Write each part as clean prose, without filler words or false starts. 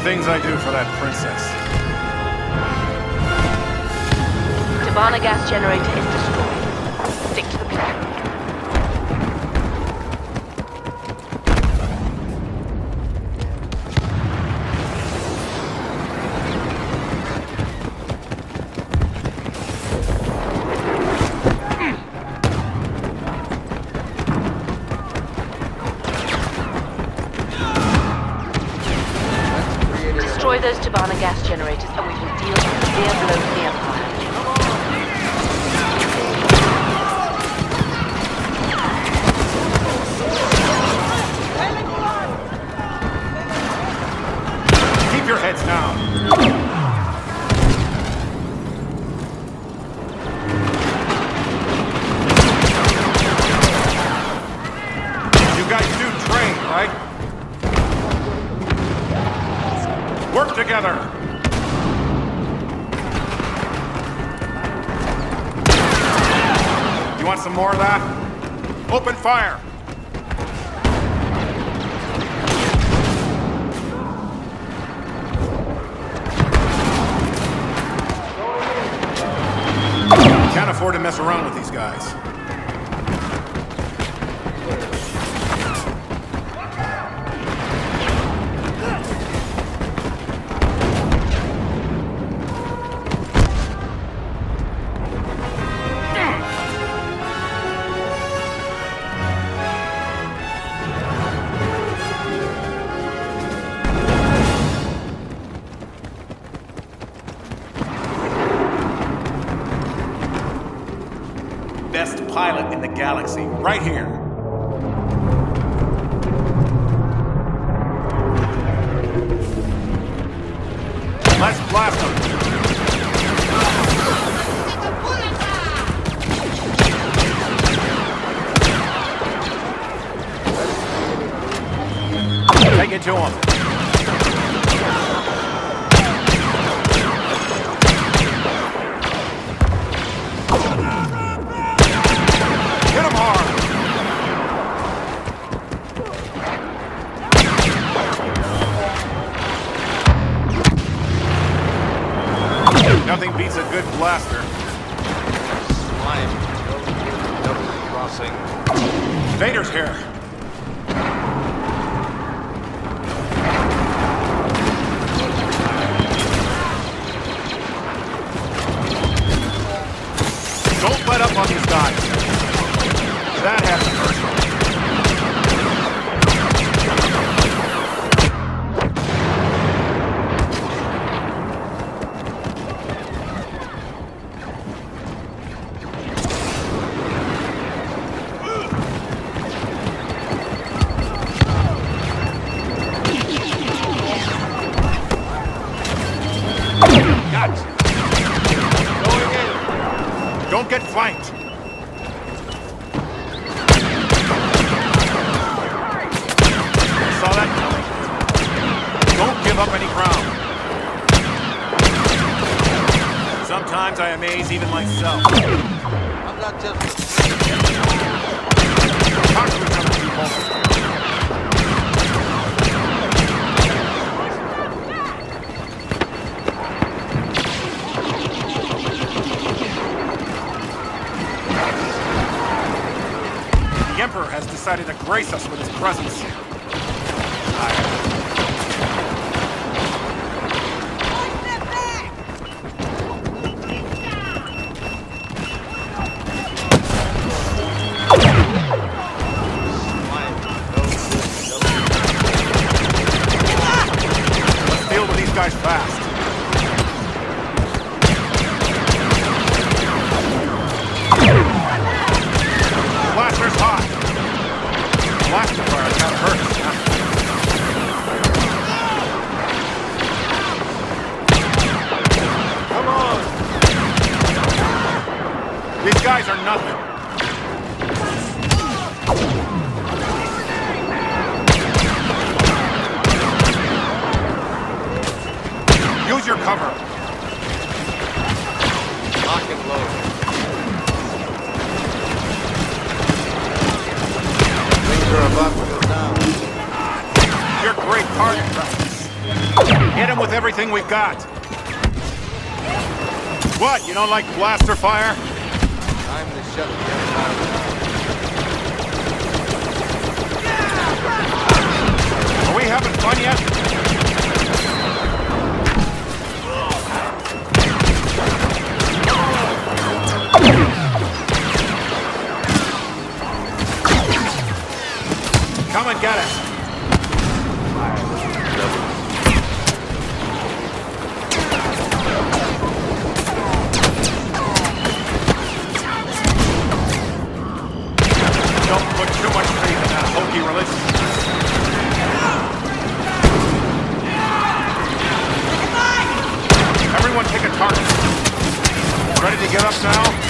things I do for that princess. Tabana gas generator is destroyed. Stick to the plan. Destroy those Tabana gas generators and we will deal a severe blow to the Empire. Keep your heads down. You guys do train, right? Work together! You want some more of that? Open fire! Can't afford to mess around with these guys. Best pilot in the galaxy, right here. Let's blast them. Take it to him. Nothing beats a good blaster. Double crossing. Vader's here. Don't let up on these guys. That has to hurt. Don't get flanked! Saw that coming. Don't give up any ground. Sometimes I amaze even myself. I'm not just... Talk to each other, people. The Emperor has decided to grace us with his presence. Let's deal with these guys fast. Blaster's hot. Blaster fire kind of hurts, huh? Come on! These guys are nothing. Use your cover. Lock and load. Things are about to go down. You're great target practice. Hit them with everything we've got. What, you don't like blaster fire? Time to shut the empire down. Are we having fun yet? Come and get it. Don't put too much faith in that hokey religion. Everyone take a target. Ready to get up now?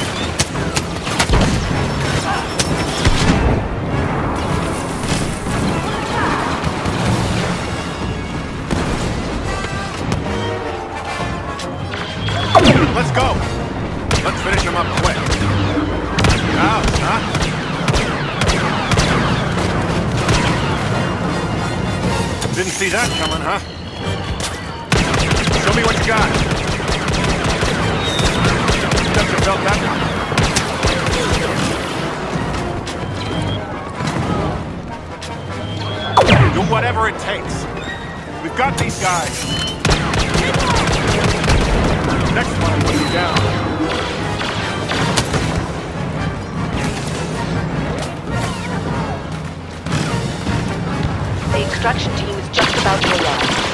Let's go. Let's finish him up quick. Ouch, huh? Didn't see that coming, huh? Show me what you got. Must have felt that one. Do whatever it takes. We've got these guys. Next one will put you down. The extraction team is just about to arrive.